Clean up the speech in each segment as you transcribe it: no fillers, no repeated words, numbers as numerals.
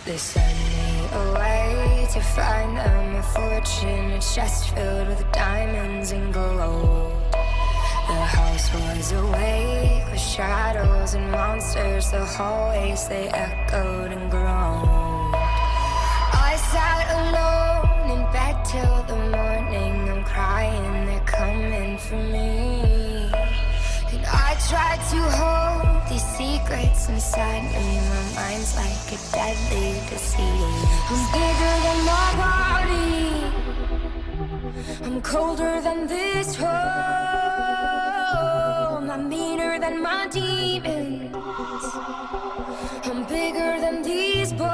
They send me away to find them a fortune, a chest filled with diamonds and gold. The house was awake with shadows and monsters. The hallways, they echoed and groaned. I sat alone in bed till the morning. I'm crying, they're coming for me. And I tried to hold these secrets inside me. My mind's like a deadly disease. I'm bigger than my body, I'm colder than this home. I'm meaner than my demons, I'm bigger than these bones.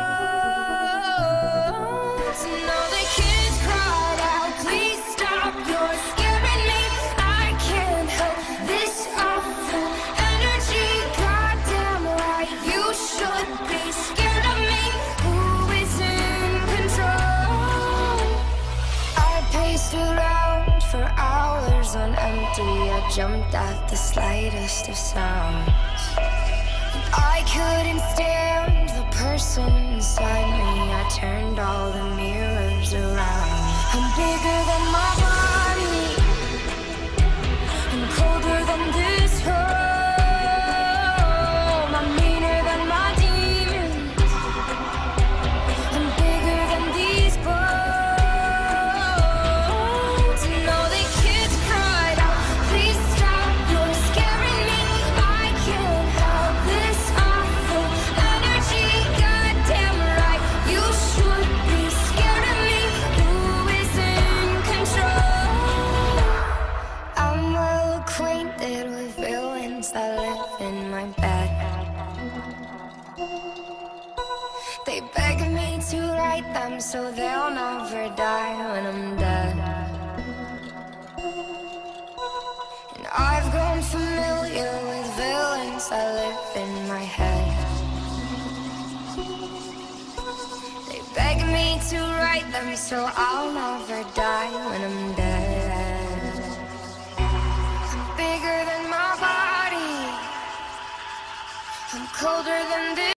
And all the kids cried out, please stop, you're scaring me. I can't help this awful energy. Goddamn right, you should be scared of me. Who is in control? I paced around for hours on empty. I jumped at the slightest of sounds. I couldn't stand the person inside me. I turned all the mirrors around. I'm bigger than my body, I'm colder than this home. I'm meaner than my demons, I'm bigger than these bones. And all the kids cried out, please stop, you're scaring me. I can't help this awful energy. Goddamn right, you should be scared of me. Who is in control? I'm well acquainted with villains that live in my bed. They beg me to write them so they'll never die when I'm dead. And I've grown familiar with villains that live in my head. They beg me to write them so I'll never die when I'm dead. I'm bigger than my body, I'm colder than this